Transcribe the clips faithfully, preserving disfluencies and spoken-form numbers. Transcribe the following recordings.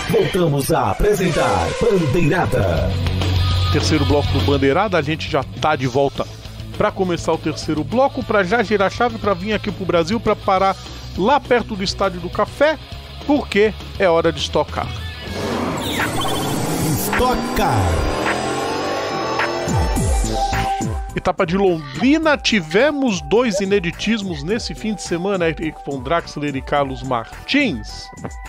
Voltamos a apresentar Bandeirada. Terceiro bloco do Bandeirada, a gente já tá de volta para começar o terceiro bloco, para já girar a chave para vir aqui pro Brasil, para parar lá perto do Estádio do Café, porque é hora de estocar. Estocar. Etapa de Londrina, tivemos dois ineditismos nesse fim de semana, Eric von Draxler e Carlos Martins.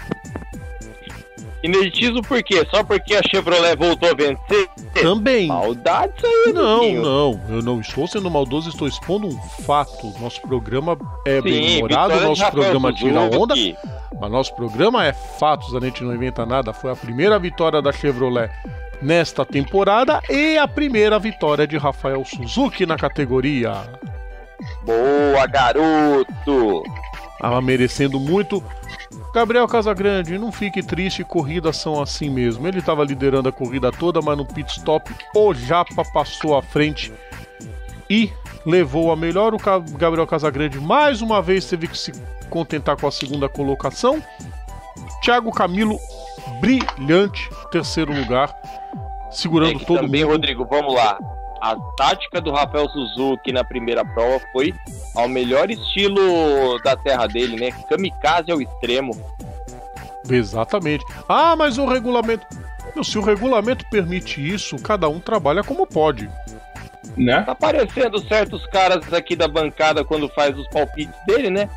Ineditismo por quê? Só porque a Chevrolet voltou a vencer? Também. Maldade isso aí, Não, Luquinho. não, eu não estou sendo maldoso, estou expondo um fato. Nosso programa é Sim, bem-humorado, vitória de nosso Rafael programa tira onda, Suzuki. mas nosso programa é fatos, a gente não inventa nada. Foi a primeira vitória da Chevrolet nesta temporada e a primeira vitória de Rafael Suzuki na categoria. Boa, garoto! Tava merecendo muito. Gabriel Casagrande, não fique triste, corridas são assim mesmo. Ele estava liderando a corrida toda, mas no pit stop o Japa passou à frente e levou a melhor. O Gabriel Casagrande mais uma vez teve que se contentar com a segunda colocação. Thiago Camilo, brilhante, terceiro lugar, segurando É que todo também, mundo. Rodrigo, vamos lá. A tática do Rafael Suzuki na primeira prova foi ao melhor estilo da terra dele, né? Kamikaze ao extremo. Exatamente. Ah, mas o regulamento... Meu, se o regulamento permite isso, cada um trabalha como pode. Né? Tá aparecendo certos caras aqui da bancada quando faz os palpites dele, né?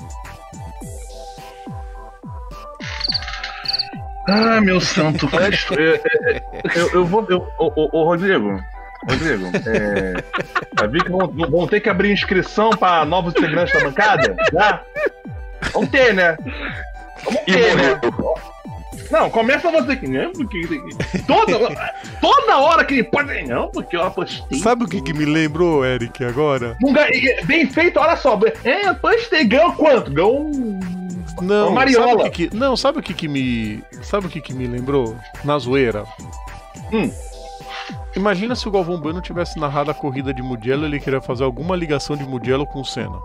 Ah, meu santo Cristo. eu, eu, eu vou. Eu, ô, ô, Rodrigo. Rodrigo, é. Já vi que vão, vão ter que abrir inscrição para novos integrantes da bancada? Já? Vamos ter, né? Vamos ter, né? Não, começa você aqui, né? Porque toda, toda hora que ele pode. Não, porque eu apostei. Sabe o que, que me lembrou, Eric, agora? Não ganhei- Bem feito, olha só. É, apostei, ganhou quanto? Ganhou um. Não, Uma mariola. sabe o que, que não, sabe o que que me, sabe o que que me lembrou? Na zoeira. Hum. Imagina se o Galvão Bueno tivesse narrado a corrida de Mugello, ele queria fazer alguma ligação de Mugello com o Senna.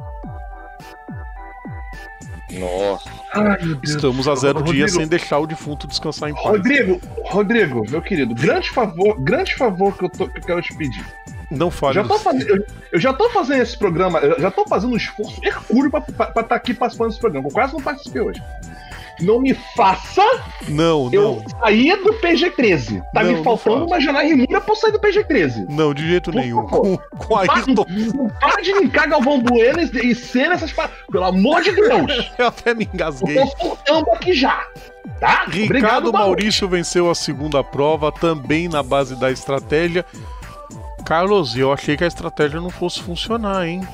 Nossa. Ai, meu Deus. Estamos a zero Rodrigo, dias sem deixar o defunto descansar em paz. Rodrigo, Rodrigo, meu querido, grande favor, grande favor que eu, tô, que eu quero te pedir. Não fale. Já tô fazendo, eu, eu já tô fazendo esse programa, eu já tô fazendo um esforço hercúleo pra estar aqui participando desse programa. Eu quase não participei hoje. Não me faça Não, eu não. sair do P G treze. Tá Não, me não faltando faço. uma janela remura pra eu sair do P G treze. Não, de jeito Por nenhum. favor. Com, com a Ayrton. Não para de linkar Galvão Bueno e, e cena essas paradas. Pelo amor de Deus. Eu até me Eu engasguei. tô surtando aqui já. Tá? Ricardo Obrigado, Baú. Maurício venceu a segunda prova, também na base da estratégia. Carlos, eu achei que a estratégia não fosse funcionar, hein?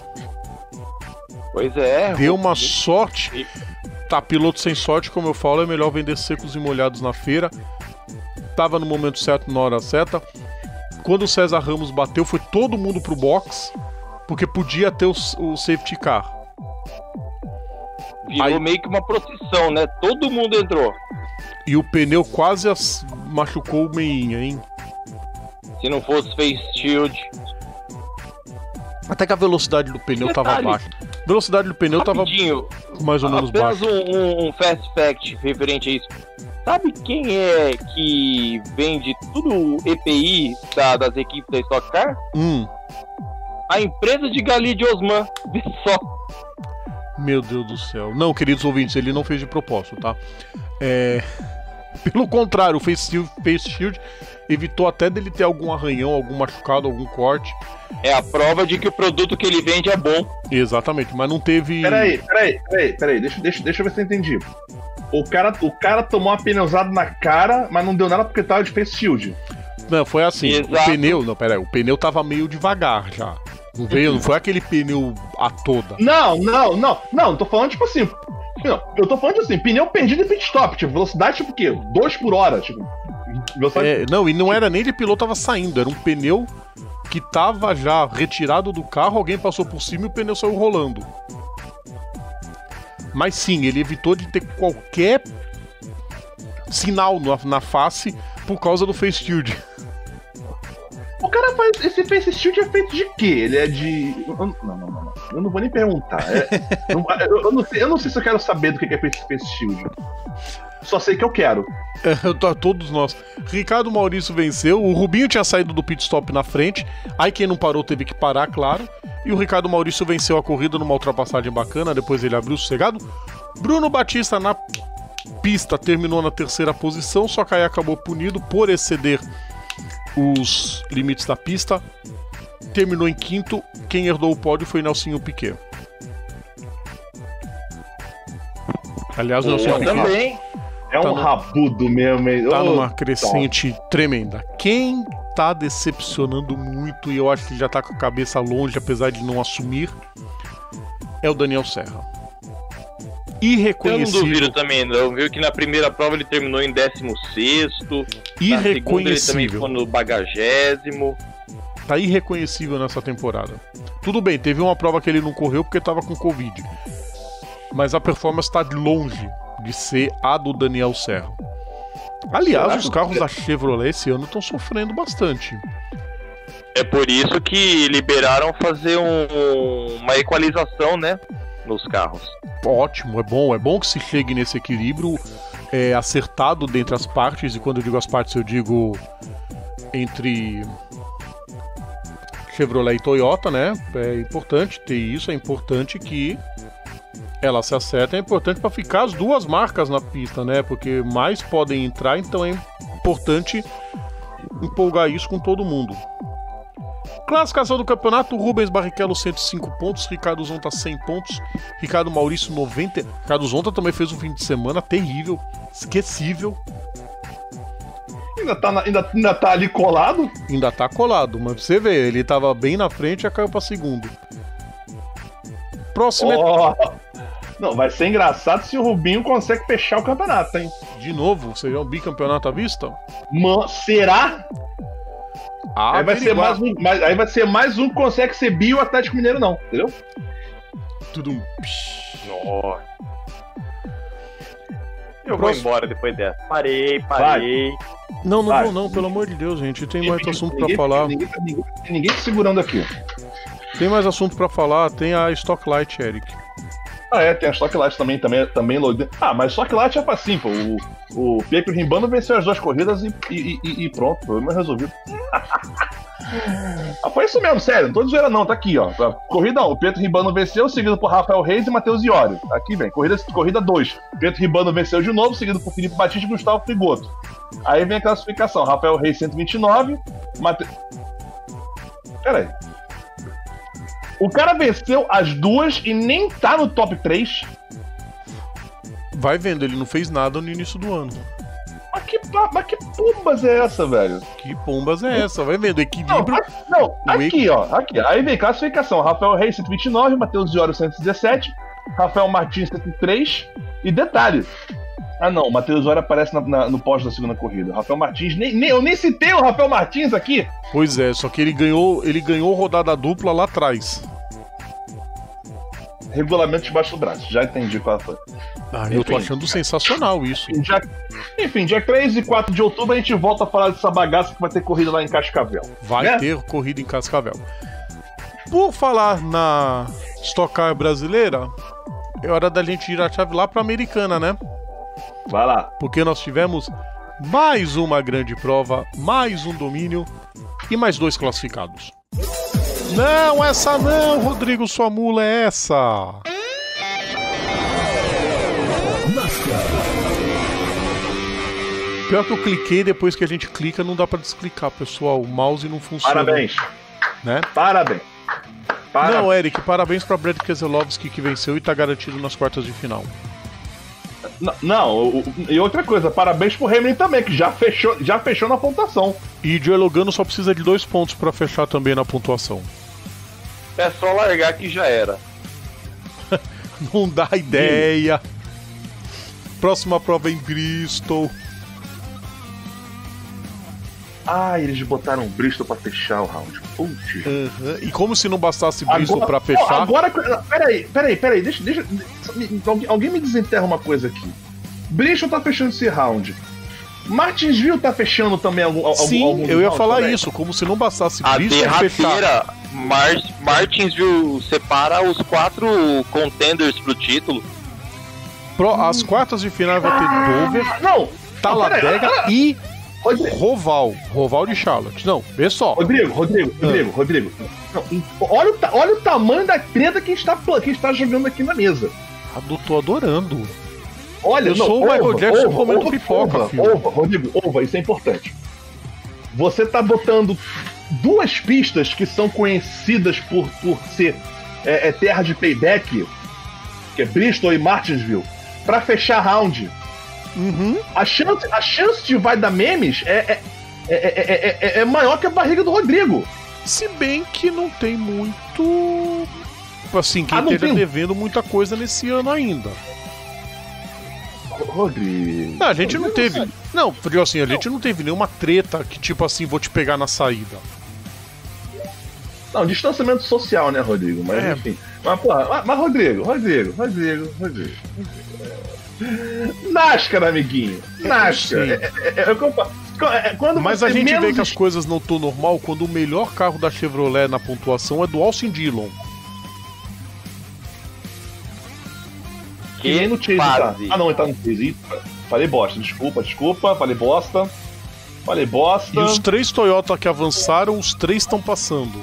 Pois é. Deu uma Rodrigo. sorte. Tá, piloto sem sorte, como eu falo, é melhor vender secos e molhados na feira. Tava no momento certo, na hora certa. Quando o César Ramos bateu, foi todo mundo pro box, porque podia ter o, o safety car. Virou Aí- meio que uma procissão, né? Todo mundo entrou. E o pneu quase as- machucou o meinha, hein? Se não fosse face shield. Até que a velocidade do pneu tava Detalhe. baixa. A velocidade do pneu tava Rapidinho, mais ou menos apenas baixa. um, um, um fast fact referente a isso. Sabe quem é que vende tudo o E P I da- das equipes da Stock Car? Hum, A empresa de Gali de Osman. Vê só. meu Deus do céu. Não, queridos ouvintes, ele não fez de propósito, tá? É... Pelo contrário, o Face Shield, Face Shield evitou até dele ter algum arranhão, algum machucado, algum corte. É a prova de que o produto que ele vende é bom. Exatamente, mas não teve... Peraí, peraí, peraí, peraí, deixa, deixa, deixa eu ver se eu entendi. O cara, o cara tomou uma pneusada na cara, mas não deu nada porque tava de face shield. Não, foi assim, Exato. o pneu... Não, peraí, o pneu tava meio devagar já. Não veio, não foi aquele pneu a toda. Não, não, não, não, tô falando tipo assim. Não, eu tô falando assim, pneu perdido em pit stop, tipo, velocidade tipo o quê? dois por hora, tipo. Velocidade... É, não, e não era nem de piloto, tava saindo, era um pneu que tava já retirado do carro, alguém passou por cima e o pneu saiu rolando. Mas sim, ele evitou de ter qualquer sinal na, na face por causa do face shield. O cara faz. Esse face shield é feito de quê? Ele é de. eu- Não, não, não, não. Eu não vou nem perguntar. É- não- eu, eu não sei, eu não sei se eu quero saber do que é face, face shield. só sei que eu quero. É, tá, todos nós. Ricardo Maurício venceu, o Rubinho tinha saído do pit stop na frente, aí quem não parou teve que parar, claro, e o Ricardo Maurício venceu a corrida numa ultrapassagem bacana, depois ele abriu sossegado. Bruno Batista na pista terminou na terceira posição, só que aí acabou punido por exceder os limites da pista, terminou em quinto, quem herdou o pódio foi Nelsinho Piquet. Aliás, o Nelsinho Piquet também. É um tá rabudo no, mesmo. Tá numa crescente oh. tremenda. Quem tá decepcionando muito, e eu acho que já tá com a cabeça longe, apesar de não assumir, é o Daniel Serra. Irreconhecível. Eu não duvido também, não. Viu que na primeira prova ele terminou em décimo sexto. Irreconhecível. Na segunda ele também ficou no bagagésimo. Tá irreconhecível nessa temporada. Tudo bem, teve uma prova que ele não correu porque tava com Covid. Mas a performance tá longe de ser a do Daniel Serra. Aliás, os carros da Chevrolet esse ano estão sofrendo bastante. É por isso que liberaram fazer um, uma equalização, né, nos carros. Ótimo, é bom, é bom que se chegue nesse equilíbrio é, acertado dentre as partes, e quando eu digo as partes eu digo entre Chevrolet e Toyota, né? É importante ter isso, é importante que ela se acerta, é importante para ficar as duas marcas na pista, né? Porque mais podem entrar, então é importante empolgar isso com todo mundo. Classificação do campeonato: Rubens Barrichello cento e cinco pontos, Ricardo Zonta cem pontos, Ricardo Maurício noventa. Ricardo Zonta também fez um fim de semana terrível, esquecível. Ainda tá, na, ainda, ainda tá ali colado? Ainda tá colado, mas você vê, ele tava bem na frente e já caiu pra segundo. Próximo. Oh. Não, vai ser engraçado se o Rubinho consegue fechar o campeonato, hein? De novo, seria um bicampeonato à vista? Man, será? Ah, aí, vai ser mais um, mais, aí vai ser mais um que consegue ser bi o Atlético Mineiro, não, entendeu? Tudo. Nossa. Eu Próximo. vou embora depois dessa. Parei, parei. Vai. Não, não vai. vou não, pelo amor de Deus, gente. Tem mais ninguém, assunto ninguém, pra falar. Ninguém, ninguém, ninguém te segurando aqui. Tem mais assunto pra falar, tem a Stocklight, Eric. Ah, é, tem a Stocklight também, também, também load. Ah, mas Stocklight é assim, pô. O, o Pietro Rimbano venceu as duas corridas e, e, e, e pronto, problema resolvido. Ah, foi isso mesmo, sério, não tô de zoeira não, tá aqui, ó. Corrida um, o Pietro Rimbano venceu, seguido por Rafael Reis e Matheus Iório. Aqui vem, corrida dois. Corrida Pietro Rimbano venceu de novo, seguido por Felipe Batista e Gustavo Frigoto. Aí vem a classificação, Rafael Reis cento e vinte e nove, Mate... Pera aí. O cara venceu as duas e nem tá no top três. Vai vendo, ele não fez nada no início do ano. Mas que, mas que pombas é essa, velho? Que pombas é essa? Vai vendo, equilíbrio. Não, não aqui, ó. Aqui. Aí vem classificação. Rafael Reis cento e vinte e nove, Matheus Iório cento e dezessete, Rafael Martins cento e três. E detalhe. Ah, não. O Matheus Iório aparece na, na, no pódio da segunda corrida. Rafael Martins. Nem, nem, eu nem citei o Rafael Martins aqui. Pois é, só que ele ganhou, ele ganhou rodada dupla lá atrás. Regulamento debaixo do braço, já entendi qual foi. Ah, eu tô achando sensacional isso. Já, enfim, dia três e quatro de outubro a gente volta a falar dessa bagaça que vai ter corrida lá em Cascavel. Vai né? ter corrida em Cascavel. Por falar na Stock Car brasileira, é hora da gente ir a chave lá pra Americana, né? Vai lá. Porque nós tivemos mais uma grande prova, mais um domínio e mais dois classificados. Não, essa não, Rodrigo, sua mula é essa. Pior que eu cliquei, depois que a gente clica não dá pra desclicar, pessoal. O mouse não funciona. Parabéns. Né? Parabéns. Parabéns. Não, Eric, parabéns pra Brad Keselowski que venceu e tá garantido nas quartas de final. Não, não o, o, e outra coisa, parabéns pro Hamilton também, que já fechou, já fechou na pontuação. E Joey Logano só precisa de dois pontos pra fechar também na pontuação. É só largar que já era. Não dá ideia. Próxima prova em Bristol. Ah, eles botaram Bristol pra fechar o round. Putz. Uhum. E como se não bastasse Bristol agora, pra fechar... Agora, peraí, peraí, peraí, deixa, deixa, alguém, alguém me desenterra uma coisa aqui. Bristol tá fechando esse round. Martinsville tá fechando também algum Sim, algum eu ia falar também. Isso, como se não bastasse a Bristol fechar. Mar Martinsville separa os quatro contenders pro título. Pro, as quartas de final vai ter Dover, Não! Talladega Ah, e Rodrigo. Roval. Roval de Charlotte. Não, vê só. Rodrigo, Rodrigo, Rodrigo, Rodrigo. Não, olha, o, ta- olha o tamanho da treta que a gente tá, pla- que a gente tá jogando aqui na mesa. Ah, eu tô adorando. Olha, Eu não, sou o Michael ova, Jackson ova, comendo ova, pipoca, ova, filho. ova, Rodrigo, ova, isso é importante. Você tá botando duas pistas que são conhecidas por, por ser é, é, terra de payback, que é Bristol e Martinsville, pra fechar round. Uhum. A chance, a chance de vai dar memes é, é, é, é, é, é maior que a barriga do Rodrigo. Se bem que não tem muito. Assim, quem Ah, não esteja tem? devendo muita coisa nesse ano ainda. Rodrigo. Não, a gente não teve. Não, digo assim, a gente não teve nenhuma treta que, tipo assim, vou te pegar na saída. Não, distanciamento social, né, Rodrigo? Mas É. enfim. Mas, porra, mas, mas Rodrigo, Rodrigo, Rodrigo, Rodrigo. NASCAR, amiguinho. NASCAR. Sim. É, é, é, é, o que eu falo. É, quando Mas você a gente vê menos que as coisas não estão normal quando o melhor carro da Chevrolet na pontuação é do Austin Dillon. Que nem no Chase, tá? Ah, não, ele tá no Chase. Ih, falei bosta, desculpa, desculpa, falei bosta. Falei bosta. E os três Toyota que avançaram, os três estão passando.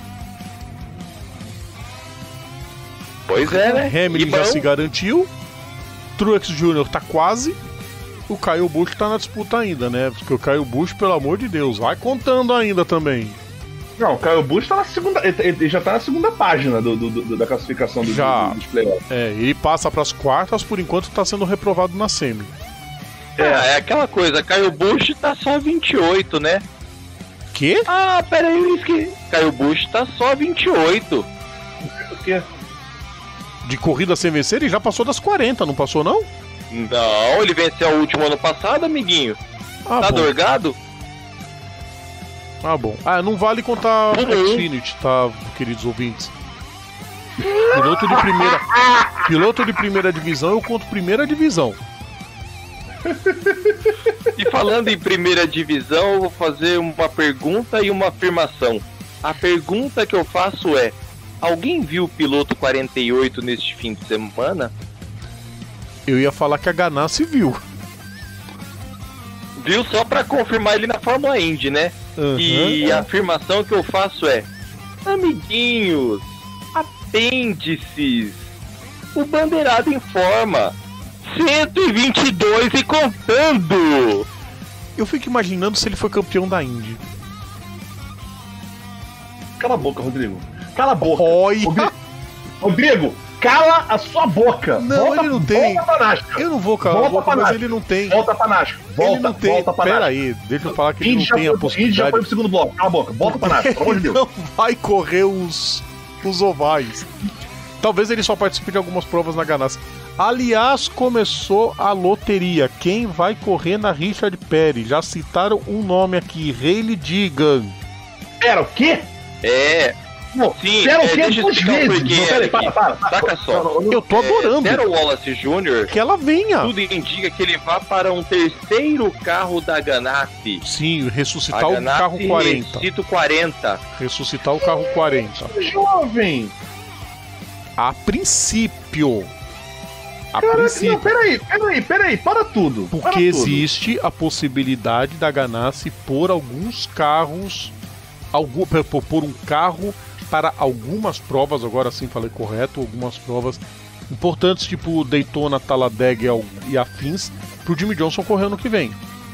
Pois é, né? Hamilton E já bom, se garantiu. Truex Júnior tá quase. O Kyle Busch tá na disputa ainda, né? Porque o Kyle Busch, pelo amor de Deus, vai contando ainda também. Não, o Kyle Busch tá na segunda. Ele, ele já tá na segunda página do, do- do- da classificação do, Já. do, dos playoffs. É, ele passa pras quartas, por enquanto tá sendo reprovado na semi. É, é aquela coisa, Caio Busch tá só vinte e oito, né? Quê? Ah, pera aí, eu esqueci. Caio Busch tá só vinte e oito. Por quê? De corrida sem vencer, ele já passou das quarenta, não passou não? Não, ele venceu o último ano passado, amiguinho. Ah, Tá bom. dorgado? Ah, bom. Ah, não vale contar Uhum. Xfinity, tá, queridos ouvintes? Piloto de primeira. Piloto de primeira divisão, eu conto primeira divisão. E falando em primeira divisão, eu vou fazer uma pergunta e uma afirmação. A pergunta que eu faço é: alguém viu o piloto quarenta e oito neste fim de semana? Eu ia falar que a Ganassi viu. Viu só pra confirmar ele na Fórmula Indy, né? Uhum. E a afirmação que eu faço é: amiguinhos, apêndices, o Bandeirado informa, cento e vinte e dois e contando. Eu fico imaginando se ele foi campeão da Indy. Cala a boca, Rodrigo. Cala a boca. Olha! Rodrigo, Rodrigo, cala a sua boca. Não, volta, ele não tem. Volta pra NASCAR. Eu não vou calar a Volta boca, pra mas NASCAR. ele não tem. Volta pra NASCAR. Volta, Ele não tem. volta pra Pera NASCAR. aí, deixa eu falar que ele Indy não já tem a foi- Indy já foi possibilidade. pro segundo bloco. Cala a boca. Volta pra NASCAR, pelo amor de Deus. Não vai correr os, os ovais. Talvez ele só participe de algumas provas na Ganassi. Aliás, começou a loteria. Quem vai correr na Richard Petty? Já citaram um nome aqui, Hailey Deegan. Pera, o quê? É, Não, Sim, pera é, o quê? deixa eu Duas explicar o vezes. porquê Não, peraí, aqui. para, para. para. Saca só. Não, não, Eu tô adorando. é, Darryl Wallace Júnior, Que ela venha. tudo indica que ele vá para um terceiro carro da Ganassi. Sim, ressuscitar A o Ganassi carro quarenta. ressuscita o quarenta. Ressuscitar o carro quarenta. Jovem. A princípio. A Caraca, não, princípio. peraí, peraí, peraí, para tudo. para Porque tudo. existe a possibilidade da Ganassi pôr alguns carros, algum, por pôr um carro para algumas provas, agora sim falei correto, algumas provas importantes, tipo Daytona, Talladega e afins, pro Jimmy Johnson correr ano que vem.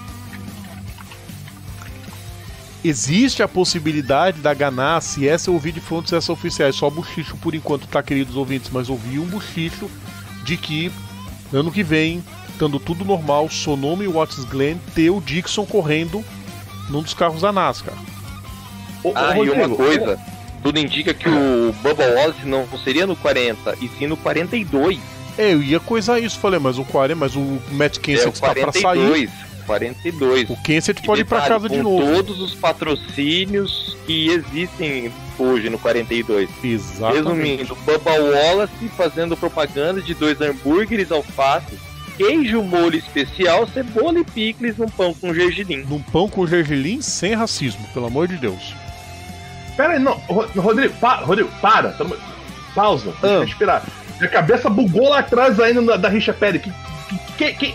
Existe a possibilidade da Ganassi, essa eu ouvi de fontes essa oficiais, só buchicho por enquanto, tá, queridos ouvintes, mas ouvi um buchicho de que ano que vem, estando tudo normal, Sonoma e Watts Glen ter o Dixon correndo num dos carros da NASCAR. Ô, ô, Ah, e uma Rodrigo, coisa, tudo indica que o Bubba Wallace não seria no quarenta, e sim no quarenta e dois. É, eu ia coisar isso, falei, mas o quarenta, mas o Matt É o Kenseth está para quarenta e sair. dois. quarenta e dois. O Kenseth pode ir para Detalhe, casa de com novo. todos os patrocínios que existem hoje no quarenta e dois. Exatamente. Resumindo, Bubba Wallace fazendo propaganda de dois hambúrgueres, alface, queijo molho especial, cebola e picles num pão com gergelim. Num pão com gergelim sem racismo, pelo amor de Deus. Pera aí, não, Ro- Rodrigo, pa, Rodrigo, para. tamo- Pausa, deixa eu Ah. respirar. Minha cabeça bugou lá atrás ainda da, da Richa Pérez. Que, que, que, que...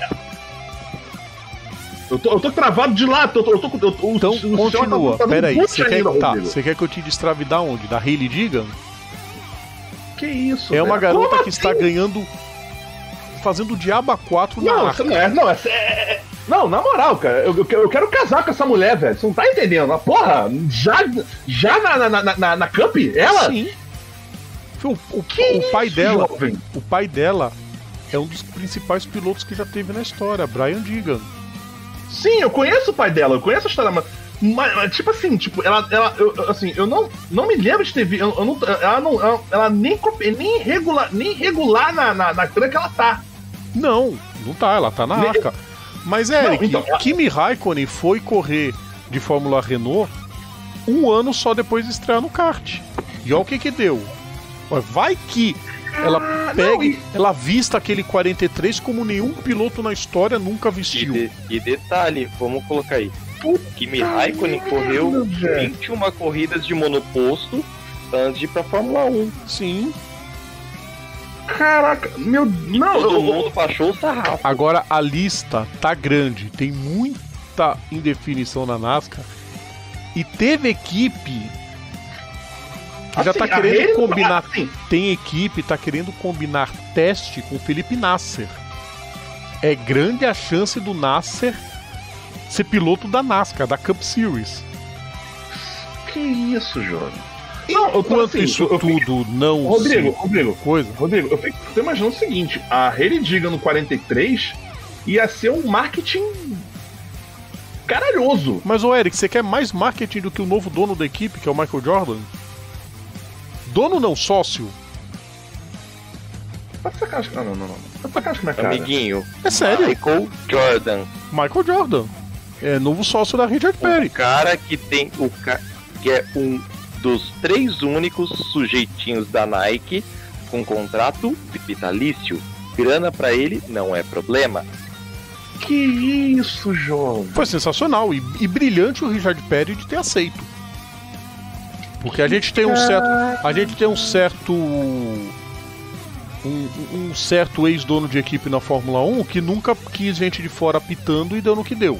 Eu, tô, eu tô travado de lá. Eu tô, eu tô, eu tô, então, o, continua. o tá, tá Peraí, você quer, tá, Rodrigo. você quer que eu te destrave da onde? Da Hailey Digan? Que isso, É uma velho? garota Como que assim? está ganhando... Fazendo o Diabo a quatro na Não, arca. isso não é. Não, é, é- não, na moral, cara, eu, eu, eu quero casar com essa mulher, velho. Você não tá entendendo? A porra, já, já na, na, na, na, na Cup? Ela? Sim. O, o, Que o pai isso, dela, jovem? o pai dela é um dos principais pilotos que já teve na história, Brian Digan. Sim, eu conheço o pai dela, eu conheço a história, mas, mas, mas, tipo assim, tipo, ela, ela eu, eu, assim, eu não, não me lembro de ter visto, eu, eu não, ela não, ela, ela nem, copi- nem regular, nem regular na, na, na tranca ela tá. Não, não tá, ela tá na arca. Mas, Eric, Não, então, ela- Kimi Raikkonen foi correr de Fórmula Renault um ano só depois de estrear no kart. E olha o que que deu. Ué, vai que ela Ah, pega, não, e- ela vista aquele quarenta e três como nenhum piloto na história nunca E, vestiu. de- e detalhe, vamos colocar aí. Puta Kimi Raikkonen correu merda, velho. vinte e uma corridas de monoposto antes de ir pra Fórmula um. Sim. Caraca, meu. Não, Todo eu, mundo baixou o sarrafo. Agora a lista tá grande, tem muita indefinição na NASCAR. E teve equipe que já assim, tá a querendo Hailey- combinar. assim, Tem equipe que tá querendo combinar teste com o Felipe Nasser. É grande a chance do Nasser ser piloto da NASCAR, da Cup Series. que isso, jovem? Não, eu tô Enquanto assim, isso eu- eu fico- tudo não Rodrigo, se... Rodrigo, coisa. Rodrigo, eu fico tô imaginando o seguinte: a Hailey Digan no quarenta e três ia ser um marketing caralhoso. Mas, ô Eric, você quer mais marketing do que o novo dono da equipe, que é o Michael Jordan? Dono não, sócio. Tá de sacanagem. Não, não, não, não. Tá de sacanagem com a minha cara. Amiguinho, É sério. Michael Jordan. Michael Jordan. É novo sócio da Richard O Petty. cara que tem. O ca... que é um dos três únicos sujeitinhos da Nike com contrato vitalício. Grana pra ele não é problema. Que isso, jovem? Foi sensacional e, e brilhante o Richard Petty de ter aceito. Porque a gente tem um certo. A gente tem um certo. Um, um certo ex-dono de equipe na Fórmula um que nunca quis gente de fora apitando e deu no que deu.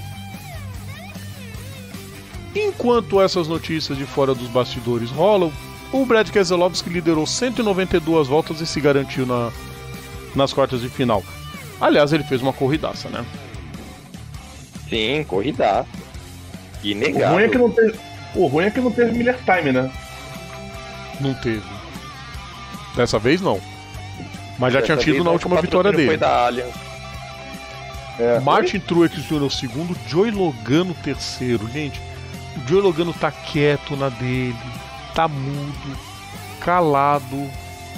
Enquanto essas notícias de fora dos bastidores rolam, o Brad Keselowski liderou cento e noventa e duas voltas e se garantiu na, nas quartas de final. Aliás, ele fez uma corridaça, né? Sim, corridaça. O Inegável. ruim é que não teve. O ruim é que não teve Miller Time, né? Não teve. Dessa vez não. Mas já tinha Dessa tido vez, na o última patrocínio vitória Foi dele. da Allianz. É. Martin Truex Júnior segundo, Joey Logano terceiro. Gente, o Joey Logano tá quieto na dele, tá mudo, calado.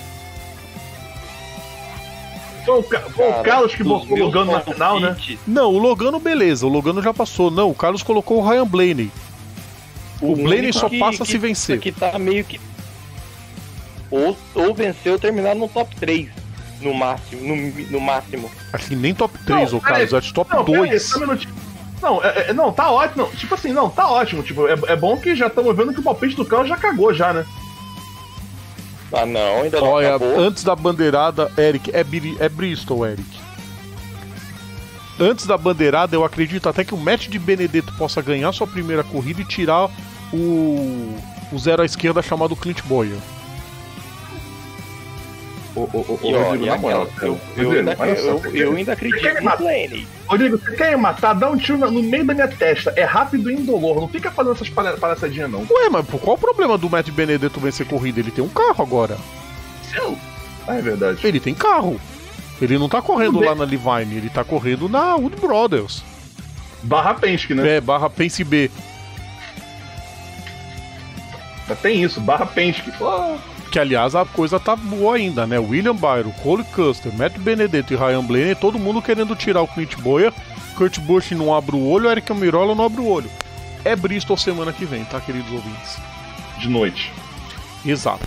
Foi o, Ca- foi o Cara, Carlos que dos botou o meus Logano na final, né? palpites, Não, o Logano beleza, o Logano já passou. Não, o Carlos colocou o Ryan Blaney. O Blaney único só que- passa que- se vencer. Que tá meio que. Ou, ou venceu ou terminar no top três. No máximo. No, no máximo. Acho que nem top três, Não, ô Carlos, peraí. acho top Não, peraí, dois. só um minutinho. Não, é- é- não, tá ótimo. Não, tipo assim, não, tá ótimo. Tipo, é, é bom que já estamos vendo que o palpite do Carlos já cagou, já, né? Ah, não, ainda não Olha, acabou. antes da bandeirada, Eric, é, Bri- é Bristol, Eric. Antes da bandeirada, eu acredito até que o Matt de Benedetto possa ganhar sua primeira corrida e tirar o, o zero à esquerda chamado Clint Bowyer. Ô, ô, ô, E ô, olha, Rodrigo, na moral, aquela- cara. eu, eu, Rodrigo, ainda, olha só, eu, você eu quer- ainda acredito quer me no matar? Blaney. Rodrigo, você quer me matar? Dá um tiro na- no meio da minha testa. É rápido e indolor. Não fica fazendo essas palha- palhaçadinhas, não. Ué, mas pô, qual o problema do Matt Benedetto vencer corrida? Ele tem um carro agora. Seu. Ah, é verdade. Ele tem carro. Ele não tá correndo Tudo lá bem. na Levine, ele tá correndo na Wood Brothers. Barra Penske, né? É, barra Pense B. Mas tem isso, barra Penske. Pô. Que, aliás, a coisa tá boa ainda, né? William Byron, Cole Custer, Matt Benedetto e Ryan Blaney, todo mundo querendo tirar o Clint Bowyer. Kurt Busch não abre o olho, Eric Almirola não abre o olho. É Bristol semana que vem, tá, queridos ouvintes? De noite. Exato.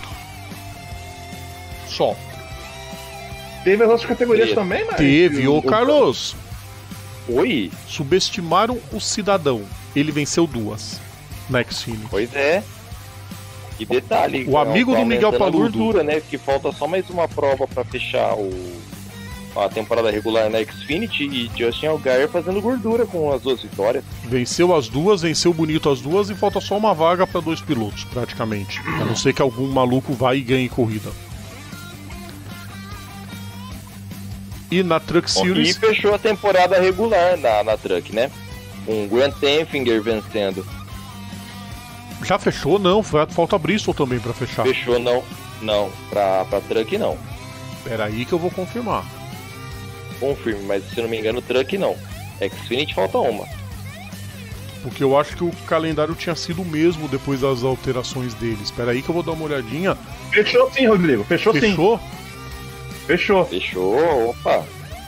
Só. Teve as outras categorias Teve. também, mas. Teve, o- ô o- Carlos. Oi? Subestimaram o cidadão. Ele venceu duas na Xfinity. Pois é. E detalhe, O amigo tá do Miguel aumentando a Paludo. gordura, né? Que falta só mais uma prova pra fechar o, a temporada regular na Xfinity e Justin Allgaier fazendo gordura com as duas vitórias. Venceu as duas, venceu bonito as duas e falta só uma vaga para dois pilotos, praticamente. A não ser que algum maluco vá e ganhe corrida. E na Truck E Series, fechou a temporada regular na, na Truck, né? Com o Grant Enfinger vencendo. já fechou? Não, foi- falta Bristol também para fechar. Fechou, não. Não, pra, pra Truck não. Pera aí que eu vou confirmar. Confirme, mas se eu não me engano, Truck não. Xfinity falta uma. Porque eu acho que o calendário tinha sido o mesmo depois das alterações deles. Pera aí que eu vou dar uma olhadinha. Fechou sim, Rodrigo. Fechou, Fechou? sim. Fechou. Fechou, opa.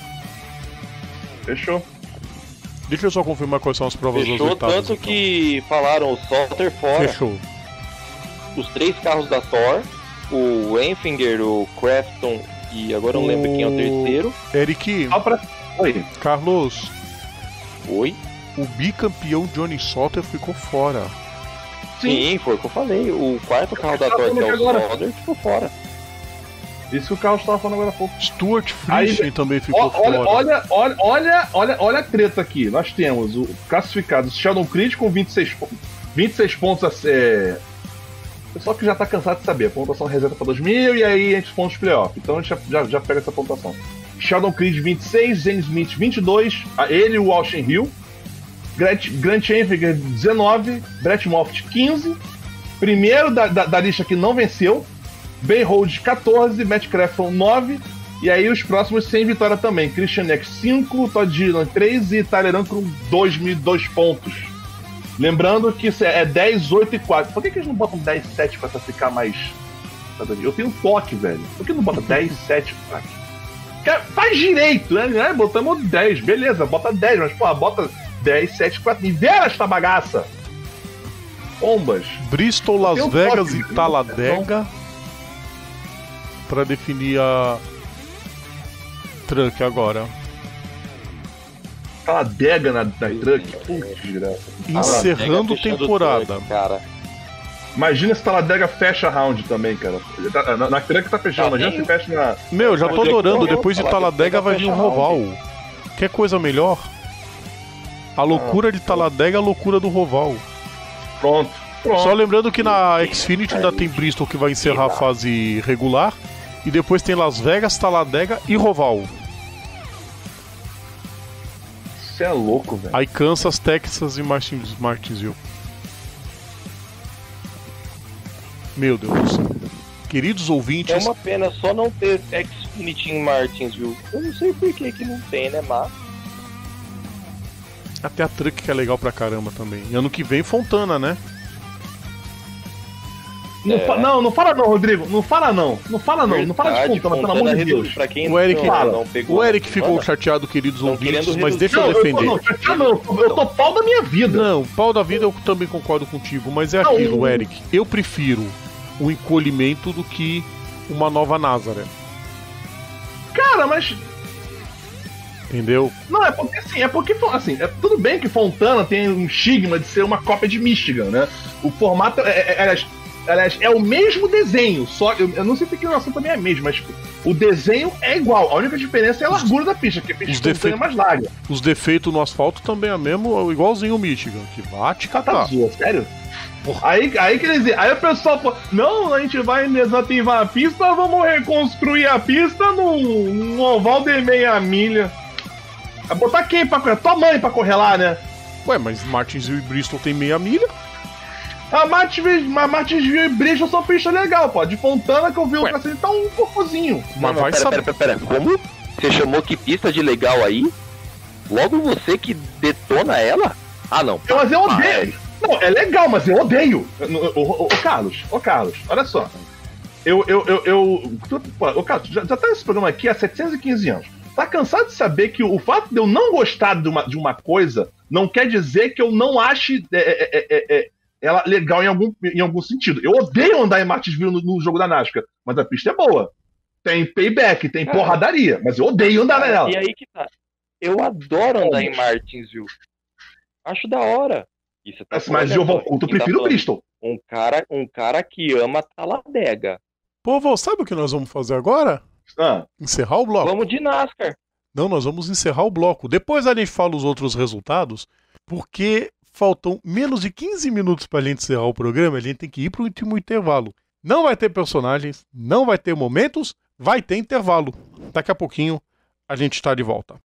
Fechou. Deixa eu só confirmar quais são as provas das Fechou, oitavas. tanto então. que falaram o Salter fora, Fechou. os três carros da Thor, o Enfinger, o Crafton e agora eu não lembro quem é o terceiro. Eric, Só pra... Oi. Carlos, Oi? o bicampeão Johnny Sauter ficou fora. Sim, foi o que eu falei. O quarto carro da Thor, que é o Agora. Sauter, ficou fora. Isso que o Carlos estava falando agora há pouco. Stuart Aí, Friesen também ficou Ó, olha, fora. olha, olha, olha, olha, olha a treta aqui. Nós temos o classificado Sheldon Creed com vinte e seis, po- vinte e seis pontos. a- É... Pessoal que já tá cansado de saber. A pontuação reserva para dois mil e aí a gente pontos playoff. Então a gente já, já, já pega essa pontuação. Sheldon Creed vinte e seis, Zane Smith vinte e dois, a- ele e o Austin Hill. Grant, Grant Enfinger dezenove, Brett Moffitt quinze. Primeiro da, da, da lista que não venceu. Ben Rhodes quatorze, Matt Crafton nove, e aí os próximos sem vitória também. Christian Eck cinco, Todd Gilliland três e Tyler Uncle com dois mil e dois pontos. Lembrando que isso é dez, oito e quatro. Por que, que eles não botam dez, sete pra ficar mais. Eu tenho um toque, velho. Por que não bota dez, sete? Cara, faz direito, né? É, botamos dez, beleza, bota dez, mas porra, bota dez, sete, quatro. Nivela esta bagaça! Bombas! Bristol, Las Tem um Vegas toque, e né? Talladega pra definir a Truck agora. Aquela adega na, na truck. Putz, desgraça. Encerrando Pega fechando temporada. Truck, cara. Imagina se Talladega fecha round também, cara. Tá- Na, na truck tá fechando, Tá imagina bem. se fecha na. Meu, já tô Onde é que adorando. tá? Depois de Talladega Talladega vai vir um fecha Roval. Quer coisa melhor? A loucura de Talladega é a loucura do Roval. Pronto. Pronto. Só lembrando que na Xfinity ainda tem Bristol que vai encerrar a fase regular. E depois tem Las Vegas, Talladega e Roval. Você é louco, velho. Aí Kansas, Texas e Martins, Martinsville. Meu Deus do céu. Queridos É ouvintes, uma pena só não ter Xfinity em Martinsville. Eu não sei por que que não tem, né, mas... até a Truck que é legal pra caramba também. E ano que vem Fontana, né? Não, É. fa- não, não fala não, Rodrigo. Não fala não. Não fala não. Não fala de Verdade, Fontana, pelo amor de redu- Deus. Pra quem O Eric- não, não pegou O Eric na ficou semana, chateado, queridos Tão ouvintes, querendo mas reduzir. deixa Não, eu eu tô, defender. não, chateado não, eu tô- eu tô pau da minha vida. Não, pau da vida eu também concordo contigo, mas é Não, aquilo, o- Eric. Eu prefiro o encolhimento do que uma nova Nazaré. Cara, mas. Entendeu? Não, é porque assim, é porque assim, é tudo bem que Fontana tem um estigma de ser uma cópia de Michigan, né? O formato é, é, é, aliás, aliás, é o mesmo desenho, só eu, eu não sei se a inclinação também é a mesma, mas tipo, o desenho é igual. A única diferença é a largura da pista, que a pista os de Fontana defeitos- é mais larga. Os defeitos no asfalto também é mesmo, igualzinho o Michigan, que bate e Tá, tá catar. zoa, sério? Aí, aí quer dizer, aí o pessoal fala, não, a gente vai desativar a pista, vamos reconstruir a pista num, num oval de meia milha. Vai botar quem pra correr? Tua mãe pra correr lá, né? Ué, mas Martinsville e Bristol tem meia milha? A Martinsville a Martinsville e Bristol são pista legal, pô. De Fontana que eu vi o Ué. cacete tá um cocôzinho. Mas Não, não, vai pera, saber. pera, pera, pera, como? Você chamou que pista de legal aí? Logo você que detona ela? Ah, não. Eu, mas eu Ah, odeio. Não, é legal, mas eu odeio. Ô, ô, ô, Carlos, ô Carlos, olha só. Eu, eu, eu, eu. tu- pô, Ô Carlos, já, já tá nesse programa aqui há setecentos e quinze anos. Tá cansado de saber que o fato de eu não gostar de uma, de uma coisa não quer dizer que eu não ache é, é, é, é, é, ela legal em algum, em algum sentido. Eu odeio andar em Martinsville no, no jogo da NASCAR, mas a pista é boa. Tem payback, tem Cara. porradaria, mas eu odeio andar nela. E aí que tá. Eu adoro andar em Martinsville. Acho da hora. E você tá Mas, falando, mas eu né, vou, eu quem tá prefiro o falando Bristol. Um cara, um cara que ama Talladega. Povo, sabe o que nós vamos fazer agora? Ah, Encerrar o bloco. Vamos de NASCAR. Não, nós vamos encerrar o bloco. Depois a gente fala os outros resultados, porque faltam menos de quinze minutos para a gente encerrar o programa, a gente tem que ir para o último intervalo. Não vai ter personagens, não vai ter momentos, vai ter intervalo. Daqui a pouquinho a gente está de volta.